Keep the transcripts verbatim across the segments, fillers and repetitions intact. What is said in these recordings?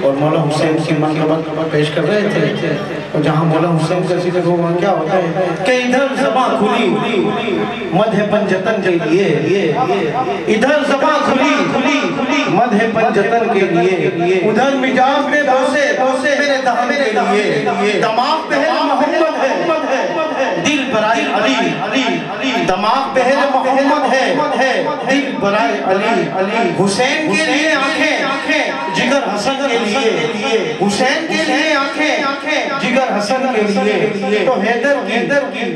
اور مولا حسین کی منقبت پیش کر رہے تھے، اور جہاں مولا حسین کا ذکر ہو وہاں کیا ہوتا ہے کہ ادھر زباں کھلی مدح پنجتن کے لیے، ادھر زباں کھلی مدح پنجتن کے لیے، ادھر مجاز میں بوسے میرے دہن کے لیے، دماغ پہل محمد ہے دل برائے علی، دماغ پہل محمد ہے دل برائے علی، حسین کے لیے آنکھیں جگر حسن کے لیے، حسین کے لیے آنکھیں جگر حسن کے لیے، تو حیدر کی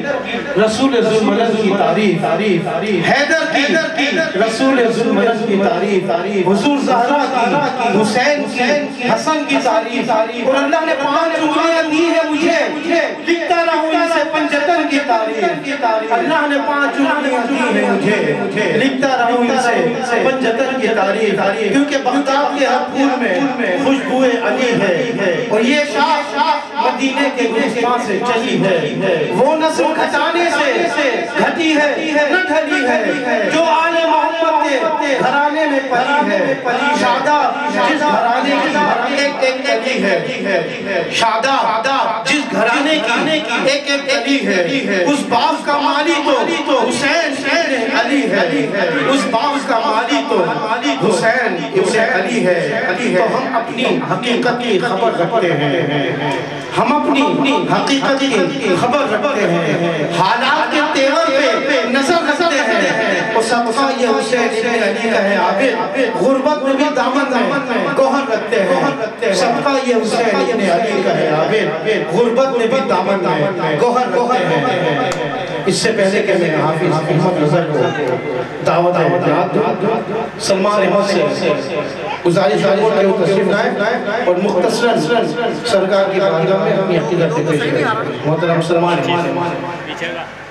رسول ذوالمجد کی تعریف، حیدر کی رسول ذوالمجد کی تعریف، حضور زہرا کی، حسین کی، حسن کی تعریف، اور اللہ نے پانچ انگلیاں دی ہے مجھے لکھتا رہوں ان سے پنجتن کی تعریف، اللہ نے پانچ انگلیاں دی ہے مجھے لکھتا رہوں ان سے پنجتن کی تعریف، کیونکہ بغداد کے ہر پھول میں خوشبوئے علی ہے، اور یہ شاخ مدینے کے گلستان سے چلی ہے، وہ نسل گھٹانے سے گھٹی ہے نہ ڈھلی ہے، جو آل محمد کے گھرانے میں پلی ہے، شادہ جس گھرانے کی ایک ایک علی ہے، شادہ جس گھرانے کی ایک ایک علی ہے، اس باغ کا مالی تو حسین ابن علی ہے، اس باغ کا مالی تو حسین ابن علی ہے، تو ہم اپنی حقیقت کی خبر رکھتے ہیں، ہم اپنی حقیقت کی خبر رکھتے ہیں، حالات کے تیور پہ نظر رکھتے ہیں، اور صدقہ یہ حسین ابن علی کا ہے عابد، غربت میں بھی دامن میں گوہر رکھتے ہیں، صدقہ یہ حسین ابن علی کا ہے عابد، غربت میں بھی دامن میں گوہر رکھتے ہیں۔ اس سے پہلے کہ میں حافظ احمد رضا کو دعوت یاد دوں، سلمان احمد سے گزارش ہے کہ وہ تشریف لائیں اور مختصراً سرکار کی بارگاہ میں اپنی عقیدت پیش کریں۔ محترم سلمان احمد